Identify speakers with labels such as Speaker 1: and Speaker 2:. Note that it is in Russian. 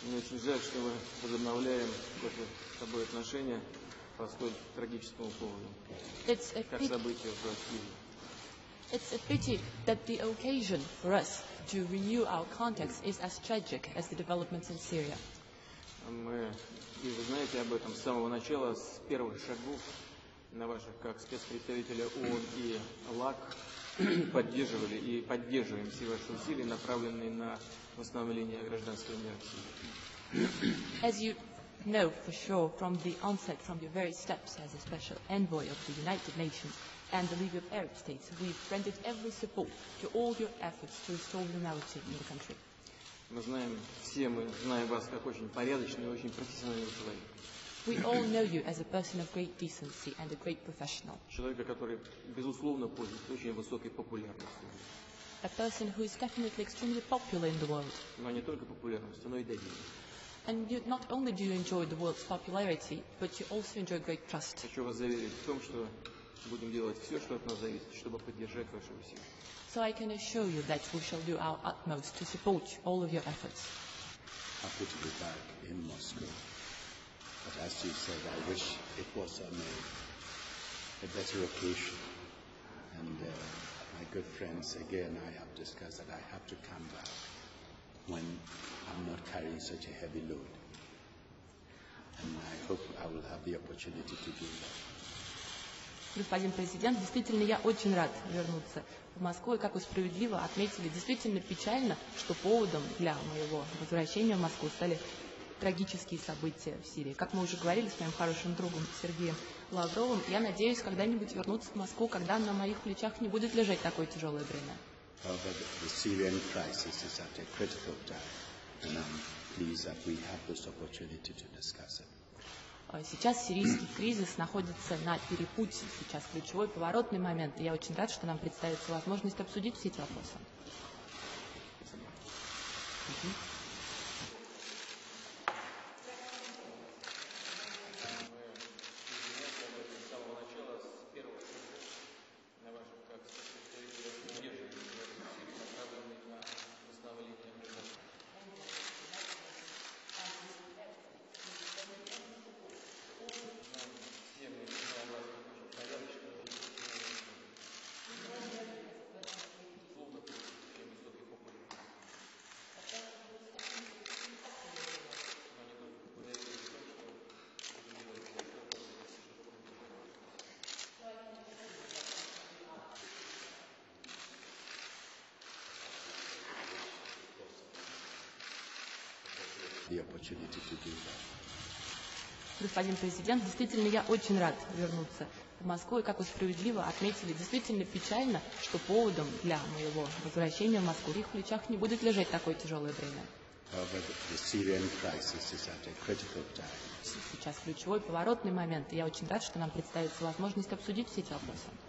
Speaker 1: Мне очень жаль, что мы возобновляем наши с тобой отношения по столь трагическому поводу, как события в Сирии.
Speaker 2: It's a pity that the occasion for us to renew our contacts is as tragic as the developments in Syria.
Speaker 1: И вы знаете об этом с самого начала, с первых шагов на ваших, как спецпредставителя ООН и ЛАК, поддерживали и поддерживаем все ваши усилия, направленные на восстановление гражданского мира в Сирии.
Speaker 2: As you know for sure from the onset, from your very steps as a special envoy of the United Nations and the League of Arab States, we've rendered every support to all your efforts to restore normality in the country.
Speaker 1: Мы знаем вас как очень порядочный и очень профессиональный человек.
Speaker 2: We all know you as a person of great decency and a great professional.
Speaker 1: Человека, который, безусловно, пользуется очень высокой популярностью.
Speaker 2: A person who is definitely extremely popular in the world.
Speaker 1: Но не только популярностью, но и доверием.
Speaker 2: And you, not only do you enjoy the world's popularity, but you also enjoy great trust.
Speaker 1: Хочу вас заверить в том, что будем делать все, что от нас зависит, чтобы поддержать ваши усилия.
Speaker 2: So I can assure you that we shall do our utmost to support all of your efforts.
Speaker 3: Happy to be back in Moscow. But as you said, I wish it was on a better occasion. And my good friends, again, I have discussed that I have to come back when I'm not carrying such a heavy load. And I hope I will have the opportunity to do that.
Speaker 2: Господин президент, действительно, я очень рад вернуться в Москву. И, как вы справедливо отметили, действительно печально, что поводом для моего возвращения в Москву стали трагические события в Сирии. Как мы уже говорили с моим хорошим другом Сергеем Лавровым, я надеюсь когда-нибудь вернуться в Москву, когда на моих плечах не будет лежать такое тяжелое бремя.
Speaker 3: The Syrian crisis is at a critical time, and I'm pleased that we have this opportunity to discuss it.
Speaker 2: Сейчас сирийский кризис находится на перепутье, сейчас ключевой поворотный момент, и я очень рад, что нам представится возможность обсудить все эти вопросы.
Speaker 3: The opportunity to do that.
Speaker 2: Господин президент, действительно, я очень рад вернуться в Москву. И, как вы справедливо отметили, действительно печально, что поводом для моего возвращения в Москву в их плечах не будет лежать такое тяжелое бремя. Сейчас ключевой поворотный момент, и я очень рад, что нам представится возможность обсудить все эти вопросы.